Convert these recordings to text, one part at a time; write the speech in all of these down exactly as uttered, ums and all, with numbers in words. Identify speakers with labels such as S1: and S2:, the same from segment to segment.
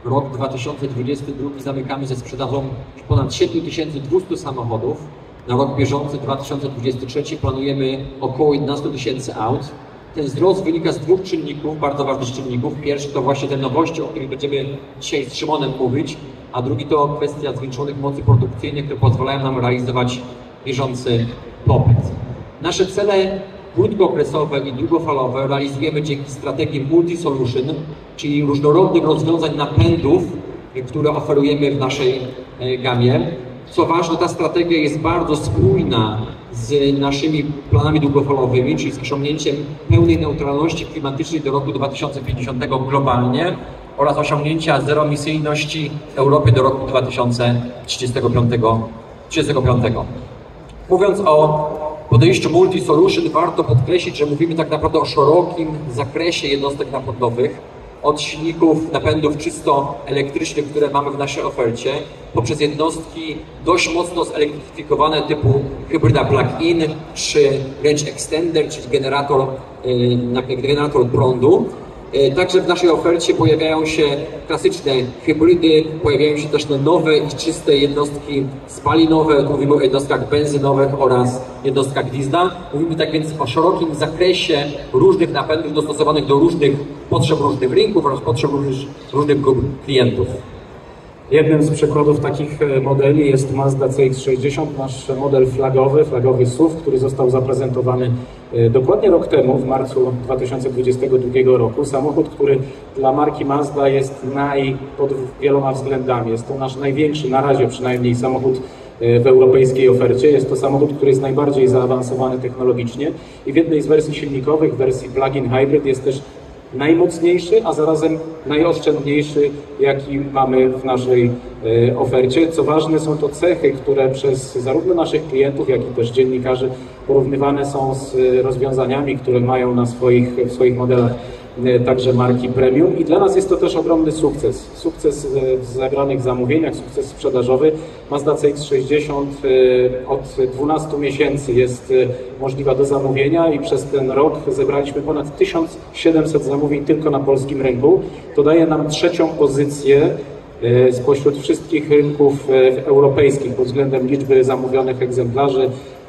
S1: rok dwa tysiące dwudziesty drugi zamykamy ze sprzedażą ponad siedem tysięcy dwieście samochodów. Na rok bieżący dwa tysiące dwudziesty trzeci planujemy około jedenaście tysięcy aut. Ten wzrost wynika z dwóch czynników, bardzo ważnych czynników. Pierwszy to właśnie te nowości, o których będziemy dzisiaj z Szymonem mówić, a drugi to kwestia zwiększonych mocy produkcyjnych, które pozwalają nam realizować bieżący popyt. Nasze cele krótkookresowe i długofalowe realizujemy dzięki strategii multi-solution, czyli różnorodnych rozwiązań napędów, które oferujemy w naszej gamie. Co ważne, ta strategia jest bardzo spójna z naszymi planami długofalowymi, czyli z osiągnięciem pełnej neutralności klimatycznej do roku dwa tysiące pięćdziesiątego globalnie oraz osiągnięcia zeroemisyjności w Europie do roku dwa tysiące trzydziestego piątego. Mówiąc o podejściu multi-solution, warto podkreślić, że mówimy tak naprawdę o szerokim zakresie jednostek napędowych, od silników napędów czysto elektrycznych, które mamy w naszej ofercie, poprzez jednostki dość mocno zelektryfikowane typu hybryda plug-in czy range extender, czyli generator, yy, generator prądu. Yy, także w naszej ofercie pojawiają się klasyczne hybrydy, pojawiają się też nowe i czyste jednostki spalinowe, mówimy o jednostkach benzynowych oraz jednostkach diesla. Mówimy tak więc o szerokim zakresie różnych napędów dostosowanych do różnych potrzeb różnych rynków oraz potrzeb różnych grup klientów.
S2: Jednym z przykładów takich modeli jest Mazda C X sześćdziesiąt, nasz model flagowy, flagowy S U V, który został zaprezentowany dokładnie rok temu, w marcu dwa tysiące dwudziestego drugiego roku. Samochód, który dla marki Mazda jest naj, pod wieloma względami. Jest to nasz największy, na razie przynajmniej, samochód w europejskiej ofercie. Jest to samochód, który jest najbardziej zaawansowany technologicznie i w jednej z wersji silnikowych, w wersji plug-in hybrid, jest też najmocniejszy, a zarazem najoszczędniejszy, jaki mamy w naszej e, ofercie. Co ważne, są to cechy, które przez zarówno naszych klientów, jak i też dziennikarzy porównywane są z rozwiązaniami, które mają na swoich, w swoich modelach e, także marki premium. I dla nas jest to też ogromny sukces. Sukces w zebranych zamówieniach, sukces sprzedażowy. Mazda C X sześćdziesiąt e, od dwunastu miesięcy jest e, możliwa do zamówienia i przez ten rok zebraliśmy ponad tysiąc siedemset zamówień tylko na polskim rynku. To daje nam trzecią pozycję spośród wszystkich rynków europejskich pod względem liczby zamówionych egzemplarzy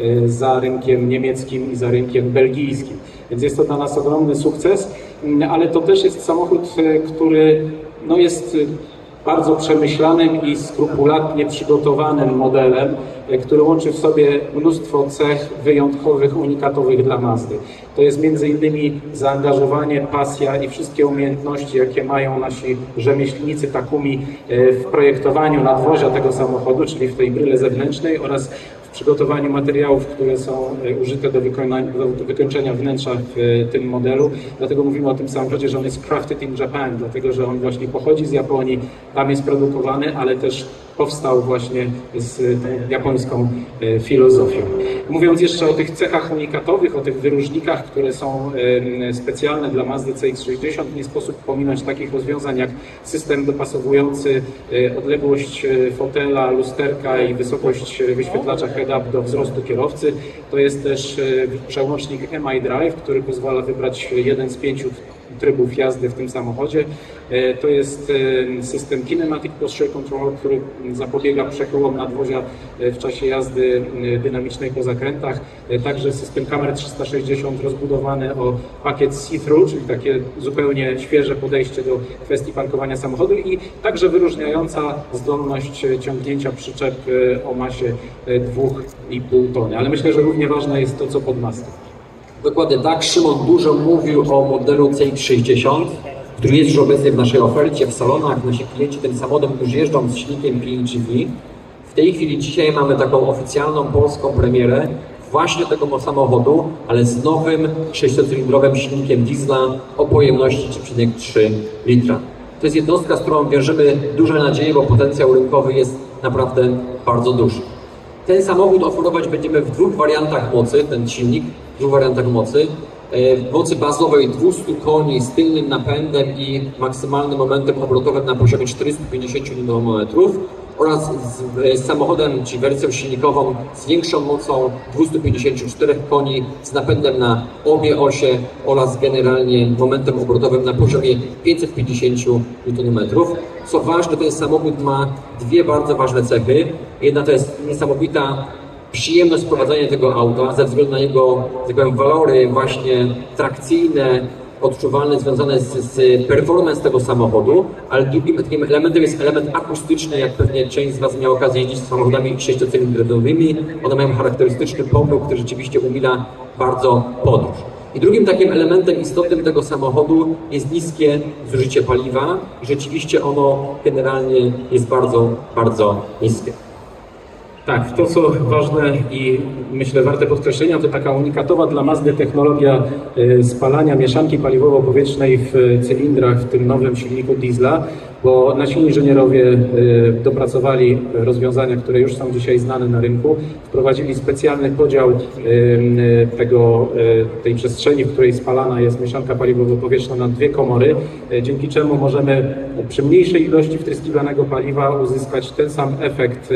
S2: za rynkiem niemieckim i za rynkiem belgijskim. Więc jest to dla nas ogromny sukces, ale to też jest samochód, który no, jest bardzo przemyślanym i skrupulatnie przygotowanym modelem, który łączy w sobie mnóstwo cech wyjątkowych, unikatowych dla Mazdy. To jest między innymi zaangażowanie, pasja i wszystkie umiejętności, jakie mają nasi rzemieślnicy Takumi w projektowaniu nadwozia tego samochodu, czyli w tej bryle zewnętrznej oraz w przygotowaniu materiałów, które są użyte do, do wykończenia wnętrza w tym modelu. Dlatego mówimy o tym samochodzie, że on jest crafted in Japan, dlatego że on właśnie pochodzi z Japonii, tam jest produkowany, ale też powstał właśnie z tą japońską filozofią. Mówiąc jeszcze o tych cechach unikatowych, o tych wyróżnikach, które są specjalne dla Mazdy C X sześćdziesiąt, nie sposób pominąć takich rozwiązań jak system dopasowujący odległość fotela, lusterka i wysokość wyświetlacza head-up do wzrostu kierowcy. To jest też przełącznik M I Drive, który pozwala wybrać jeden z pięciu trybów jazdy w tym samochodzie. To jest system Kinematic Posture Control, który zapobiega przechyłom nadwozia w czasie jazdy dynamicznej po zakrętach. Także system kamer trzysta sześćdziesiąt rozbudowany o pakiet see-through, czyli takie zupełnie świeże podejście do kwestii parkowania samochodu i także wyróżniająca zdolność ciągnięcia przyczep o masie dwa i pół tony. Ale myślę, że równie ważne jest to, co pod maską.
S1: Dokładnie tak. Szymon dużo mówił o modelu C X sześćdziesiąt, który jest już obecny w naszej ofercie, w salonach. Nasi klienci tym samochodem już jeżdżą z silnikiem P H E V. W tej chwili dzisiaj mamy taką oficjalną polską premierę właśnie tego samochodu, ale z nowym sześciocylindrowym silnikiem diesla o pojemności trzy przecinek trzy litra. To jest jednostka, z którą wierzymy duże nadzieje, bo potencjał rynkowy jest naprawdę bardzo duży. Ten samochód oferować będziemy w dwóch wariantach mocy, ten silnik, w dwóch wariantach mocy. W mocy bazowej dwieście koni z tylnym napędem i maksymalnym momentem obrotowym na poziomie czterysta pięćdziesiąt niutonmetrów oraz z, z samochodem, czy wersją silnikową z większą mocą dwieście pięćdziesiąt cztery koni, z napędem na obie osie oraz generalnie momentem obrotowym na poziomie pięćset pięćdziesiąt niutonmetrów. Co ważne, ten samochód ma dwie bardzo ważne cechy. Jedna to jest niesamowita przyjemność prowadzenia tego auta ze względu na jego, tak powiem, walory właśnie trakcyjne, odczuwalne, związane z, z performance tego samochodu, ale drugim takim elementem jest element akustyczny, jak pewnie część z Was miała okazję jeździć samochodami sześciocylindrowymi. One mają charakterystyczny pomruk, który rzeczywiście umila bardzo podróż. I drugim takim elementem istotnym tego samochodu jest niskie zużycie paliwa i rzeczywiście ono generalnie jest bardzo, bardzo niskie.
S2: Tak, to co ważne i myślę warte podkreślenia, to taka unikatowa dla Mazdy technologia spalania mieszanki paliwowo-powietrznej w cylindrach w tym nowym silniku diesla, bo nasi inżynierowie dopracowali rozwiązania, które już są dzisiaj znane na rynku, wprowadzili specjalny podział tego, tej przestrzeni, w której spalana jest mieszanka paliwowo-powietrzna na dwie komory, dzięki czemu możemy przy mniejszej ilości wtryskiwanego paliwa uzyskać ten sam efekt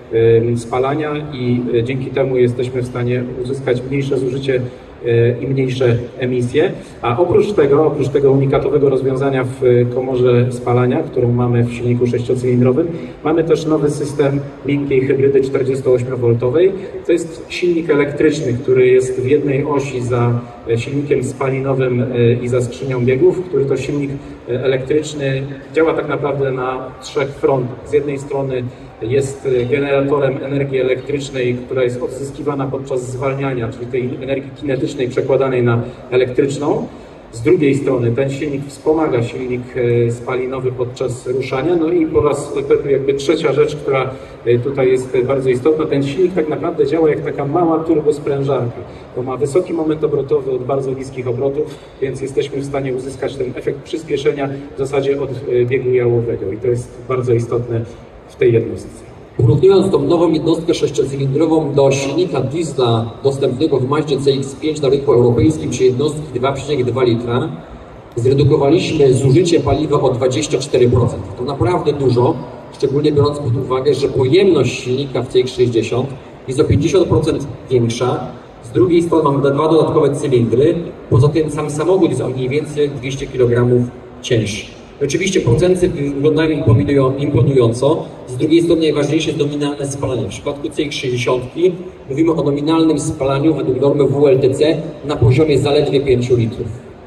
S2: spalania i dzięki temu jesteśmy w stanie uzyskać mniejsze zużycie i mniejsze emisje. A oprócz tego, oprócz tego unikatowego rozwiązania w komorze spalania, którą mamy w silniku sześciocylindrowym, mamy też nowy system miękkiej hybrydy czterdziestoośmiowoltowej. To jest silnik elektryczny, który jest w jednej osi za silnikiem spalinowym i za skrzynią biegów, który to silnik elektryczny działa tak naprawdę na trzech frontach. Z jednej strony jest generatorem energii elektrycznej, która jest odzyskiwana podczas zwalniania, czyli tej energii kinetycznej przekładanej na elektryczną. Z drugiej strony ten silnik wspomaga silnik spalinowy podczas ruszania. No i po raz jakby trzecia rzecz, która tutaj jest bardzo istotna, ten silnik tak naprawdę działa jak taka mała turbosprężarka, bo ma wysoki moment obrotowy od bardzo niskich obrotów, więc jesteśmy w stanie uzyskać ten efekt przyspieszenia w zasadzie od biegu jałowego i to jest bardzo istotne w tej jednostce.
S1: Porównując tą nową jednostkę sześciocylindrową do silnika diesla dostępnego w Mazdzie C X pięć na rynku europejskim, czyli jednostki dwa przecinek dwa litra, zredukowaliśmy zużycie paliwa o dwadzieścia cztery procent. To naprawdę dużo, szczególnie biorąc pod uwagę, że pojemność silnika w C X sześćdziesiąt jest o pięćdziesiąt procent większa. Z drugiej strony mamy dwa dodatkowe cylindry, poza tym sam samochód jest o mniej więcej dwieście kilogramów cięższy. Oczywiście procenty wyglądają imponująco, z drugiej strony najważniejsze jest nominalne spalanie. W przypadku C X sześćdziesiąt mówimy o nominalnym spalaniu według normy W L T C na poziomie zaledwie pięciu litrów.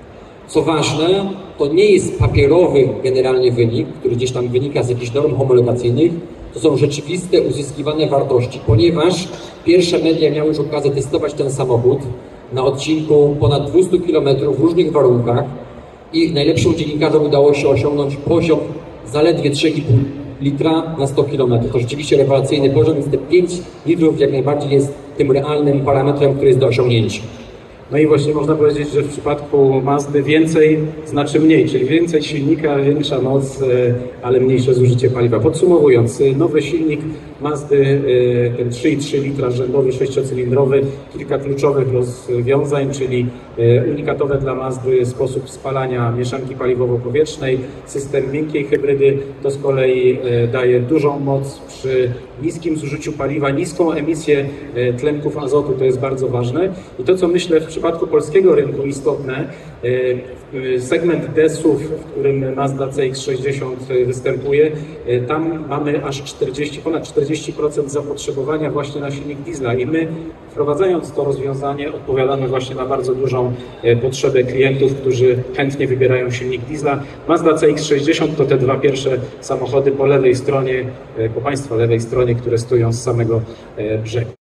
S1: Co ważne, to nie jest papierowy generalnie wynik, który gdzieś tam wynika z jakichś norm homologacyjnych, to są rzeczywiste uzyskiwane wartości, ponieważ pierwsze media miały już okazję testować ten samochód na odcinku ponad dwieście kilometrów w różnych warunkach, i najlepszym dziennikarzom udało się osiągnąć poziom zaledwie trzy i pół litra na sto kilometrów. To rzeczywiście rewelacyjny poziom, więc te pięć litrów jak najbardziej jest tym realnym parametrem, który jest do osiągnięcia.
S2: No i właśnie można powiedzieć, że w przypadku Mazdy więcej znaczy mniej, czyli więcej silnika, większa moc, ale mniejsze zużycie paliwa. Podsumowując, nowy silnik Mazdy, ten trzy i trzy litra rzędowy, sześciocylindrowy, kilka kluczowych rozwiązań, czyli unikatowe dla Mazdy sposób spalania mieszanki paliwowo-powietrznej, system miękkiej hybrydy, to z kolei daje dużą moc przy niskim zużyciu paliwa, niską emisję tlenków azotu, to jest bardzo ważne. I to, co myślę w przypadku polskiego rynku istotne, segment D S U V, w którym Mazda C X sześćdziesiąt występuje, tam mamy aż czterdzieści, ponad czterdzieści procent zapotrzebowania właśnie na silnik diesla i my, wprowadzając to rozwiązanie, odpowiadamy właśnie na bardzo dużą potrzebę klientów, którzy chętnie wybierają silnik diesla. Mazda C X sześćdziesiąt to te dwa pierwsze samochody po lewej stronie, po Państwa lewej stronie, które stoją z samego brzegu.